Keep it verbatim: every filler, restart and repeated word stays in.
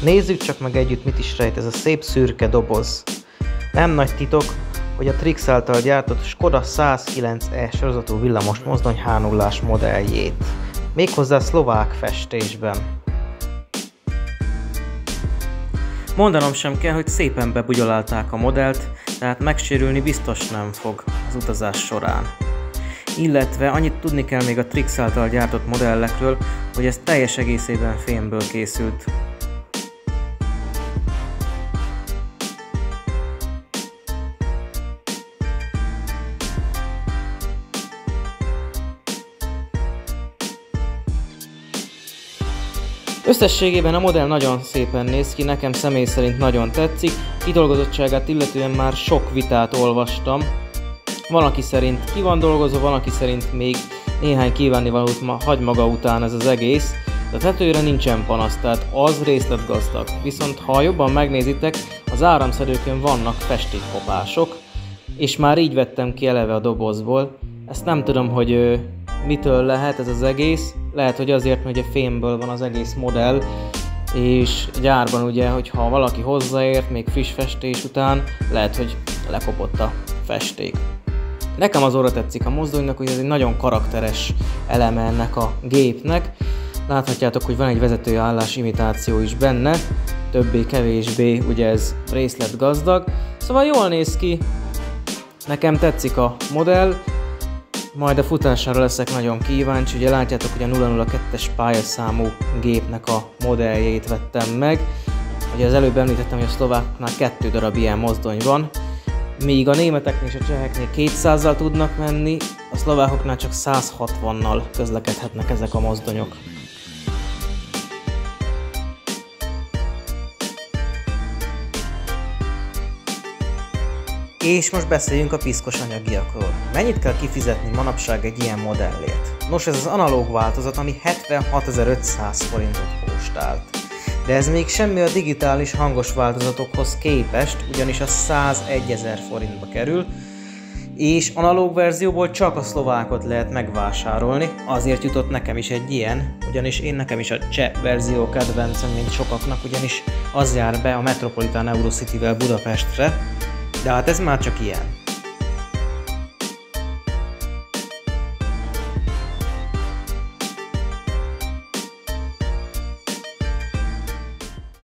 Nézzük csak meg együtt, mit is rejt ez a szép szürke doboz. Nem nagy titok, hogy a Trix által gyártott Skoda száz kilenc E sorozatú villamos mozdony há nullás modelljét. Méghozzá szlovák festésben. Mondanom sem kell, hogy szépen bebugyolálták a modellt, tehát megsérülni biztos nem fog az utazás során. Illetve annyit tudni kell még a Trix által gyártott modellekről, hogy ez teljes egészében fémből készült. Összességében a modell nagyon szépen néz ki, nekem személy szerint nagyon tetszik, kidolgozottságát illetően már sok vitát olvastam. Van, aki szerint ki van dolgozva, van, aki szerint még néhány kívánnivalót ma hagy maga után ez az egész, de a tetőre nincsen panasz, tehát az részletgazdag. Viszont ha jobban megnézitek, az áramszedőkön vannak festékkopások, és már így vettem ki eleve a dobozból. Ezt nem tudom, hogy mitől lehet ez az egész, lehet, hogy azért, hogy a fémből van az egész modell, és gyárban ugye, hogyha valaki hozzáért, még friss festés után, lehet, hogy lekopott a festék. Nekem az orra tetszik a mozdonynak, hogy ez egy nagyon karakteres eleme ennek a gépnek. Láthatjátok, hogy van egy vezetőállás imitáció is benne, többé-kevésbé ugye ez részletgazdag, szóval jól néz ki, nekem tetszik a modell. Majd a futására leszek nagyon kíváncsi, ugye látjátok, hogy a nulla nulla kettes pályaszámú gépnek a modelljét vettem meg. Ugye az előbb említettem, hogy a szlováknál kettő darab ilyen mozdony van, míg a németeknél és a cseheknél kétszázzal tudnak menni, a szlovákoknál csak száz hatvannal közlekedhetnek ezek a mozdonyok. És most beszéljünk a piszkos anyagiakról. Mennyit kell kifizetni manapság egy ilyen modellért? Nos, ez az analóg változat, ami hetvenhatezer-ötszáz forintot kóstált. De ez még semmi a digitális hangos változatokhoz képest, ugyanis a százegyezer forintba kerül, és analóg verzióból csak a szlovákot lehet megvásárolni, azért jutott nekem is egy ilyen, ugyanis én nekem is a cseh verzió kedvencem, mint sokaknak, ugyanis az jár be a Metropolitan Eurocityvel Budapestre, de hát ez már csak ilyen.